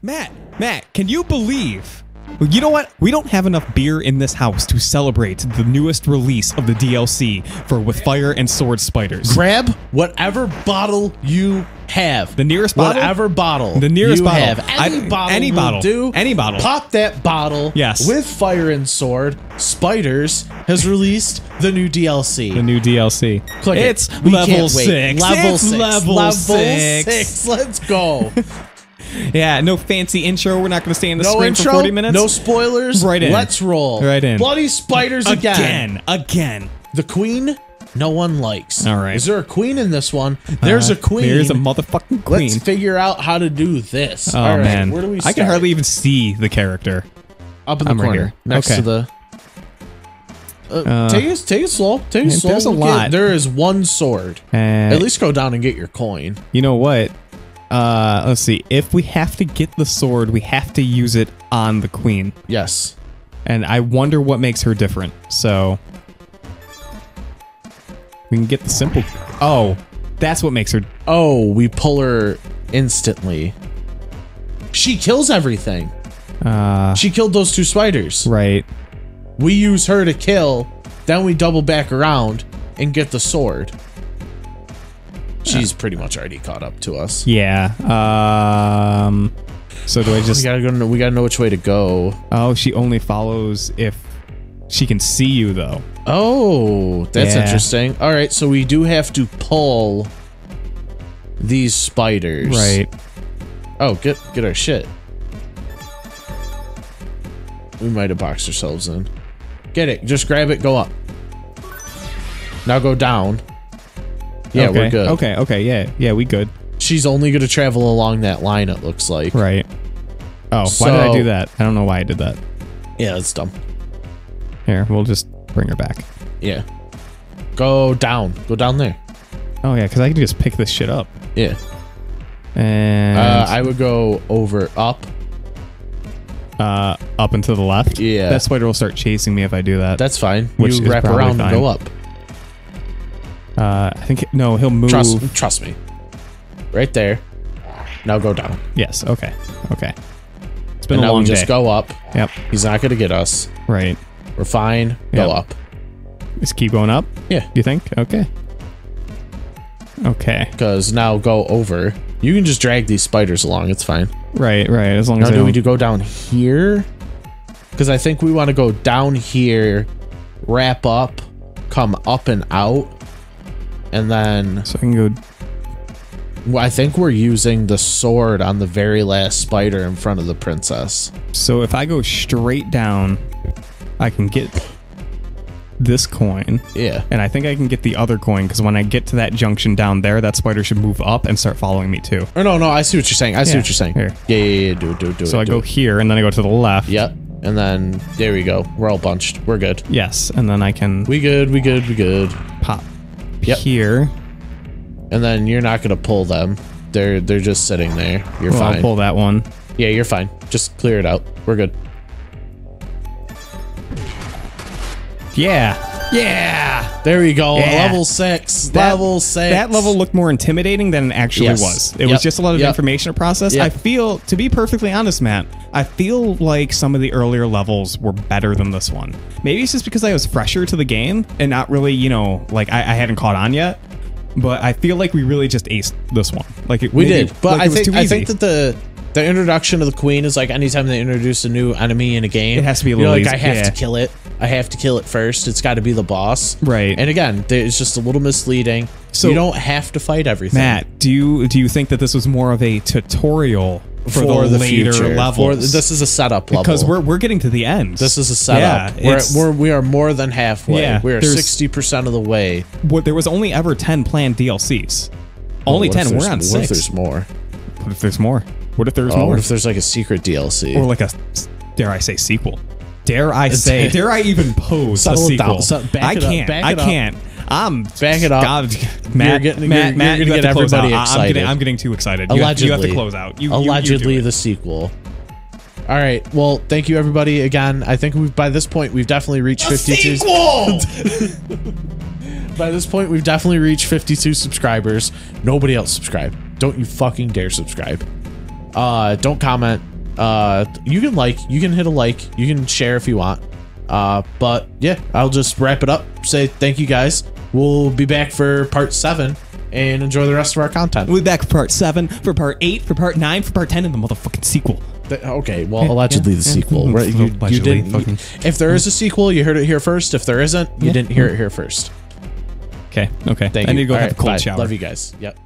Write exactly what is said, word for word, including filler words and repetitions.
Matt, Matt, can you believe? You know what? We don't have enough beer in this house to celebrate the newest release of the D L C for With Fire and Sword Spiders. Grab whatever bottle you have. The nearest bottle? Whatever bottle The nearest you bottle. have. Any I, bottle any will bottle. do. Any bottle. Pop that bottle. Yes. With Fire and Sword Spiders has released the new D L C. The new D L C. Click it's it. We level can't wait. six. Level it's six. Level, level six. six. Let's go. Yeah, no fancy intro. We're not going to stay in the No screen intro, for forty minutes. no spoilers. Right in. Let's roll. Right in. Bloody spiders again. Again. Again. The queen, no one likes. All right. Is there a queen in this one? There's Uh, a queen. There's a motherfucking queen. Let's figure out how to do this. Oh, All right, man. where do we I start? can hardly even see the character. Up in the I'm right corner, here. next Okay. to the. Uh, Uh, take it, take it slow. Take it man, slow. there's a Look lot. at- there is one sword. Uh, At least go down and get your coin. You know what? Uh, let's see. If we have to get the sword, we have to use it on the queen. Yes. And I wonder what makes her different. So we can get the simple. Oh, that's what makes her. Oh, we pull her instantly. She kills everything. Uh, She killed those two spiders. right. We use her to kill, then we double back around and get the sword. She's pretty much already caught up to us. Yeah. Um. So do I We just? gotta go. We gotta know which way to go. Oh, she only follows if she can see you, though. Oh, that's Yeah. interesting. All right, so we do have to pull these spiders. Right. Oh, get get our shit. We might have boxed ourselves in. Get it. Just grab it. Go up. Now go down. Yeah, okay. we're good. Okay. Okay. Yeah. Yeah. We good. She's only going to travel along that line, it looks like. Right. Oh, why did I So- do that? I don't know why I did that. Yeah, it's dumb. Here, we'll just bring her back. Yeah. Go down. Go down there. Oh yeah, because I can just pick this shit up. Yeah. And Uh, I would go over, up. uh, up and to the left. Yeah. That spider will start chasing me if I do that. That's fine. Which you is wrap probably around and fine. go up. Uh, I think no, he'll move. Trust, trust me. Right there. Now go down. Yes. Okay. Okay. It's been And a now long we just day. go up. Yep. He's not going to get us. Right. We're fine. Go Yep. up. Just keep going up. Yeah. Do you think? Okay. Okay. Because now go over. You can just drag these spiders along. It's fine. Right. Right. As long Now as I do we don't- do go down here? Because I think we want to go down here, wrap up, come up and out, and then So I can go. well, I think we're using the sword on the very last spider in front of the princess. So if I go straight down, I can get this coin. Yeah. And I think I can get the other coin because when I get to that junction down there, that spider should move up and start following me too. Or no, no, I see what you're saying. I see Yeah, what you're saying. here. Yeah, yeah, yeah. Do it, do it, do it. So I do go it. here and then I go to the left. Yep. And then there we go. We're all bunched. We're good. Yes. And then I can We good. We good. We good. pop Yep. here. And then you're not gonna pull them. They're they're just sitting there. You're Well, fine. I'll pull that one. Yeah, you're fine. Just clear it out. We're good. Yeah. Yeah. There we go. Yeah. Level six. That- level six. That level looked more intimidating than it actually Yes. was. It Yep. was just a lot of Yep. information to process. Yep. I feel, to be perfectly honest, Matt, I feel like some of the earlier levels were better than this one. Maybe it's just because I was fresher to the game and not really, you know, like I, I hadn't caught on yet. But I feel like we really just aced this one. Like it, We maybe- did, but like I it was think too I easy. think that the the introduction of the queen is like anytime they introduce a new enemy in a game, It has to be a you're little like, easy, I have yeah. to kill it. I have to kill it first. It's got to be the boss, Right. And again, there- it's just a little misleading. So- you don't have to fight everything. Matt, do you do you think that this was more of a tutorial for, for the, the later future, levels? for, this is a setup level because we're we're getting to the end. This is a setup. Yeah, we're, it's- we're we are more than halfway. Yeah, we are there's- sixty percent of the way. What, there was only ever ten planned D L Cs. Only What if ten. there's- We're on What if six. there's more? What if there's more? What if there's Oh, more? what if there's like a secret D L C? Or like a, dare I say, sequel? Dare I say? Dare I even pose a Settle it sequel? down. Set- back I it up, can't. back I it up. can't. I'm Back it up. God, You're Matt, getting- Matt, you're- you're Matt, gonna you have get to close everybody out. I- I'm excited. getting, I'm getting too excited. You Allegedly, have, to, you have to close out. You, you- you allegedly do it. the sequel. All right. Well, thank you everybody again. I think we've by this point we've definitely reached fifty-two. Sequel! By this point we've definitely reached fifty-two subscribers. Nobody else subscribe. Don't you fucking dare subscribe. Uh, don't comment. Uh, you can like, you can hit a like, you can share if you want. Uh, but yeah, I'll just wrap it up. Say thank you guys. We'll be back for part seven and enjoy the rest of our content. We'll be back for part seven, for part eight, for part nine, for part ten, and the motherfucking sequel. The, okay, well, allegedly yeah, the yeah. sequel. Right? You, you Allegedly, didn't. fucking- If there is a sequel, you heard it here first. If there isn't, you Yeah. didn't hear it here first. Okay, okay. Thank I you. need to go All have right, a cold bye. shower. Love you guys. Yep.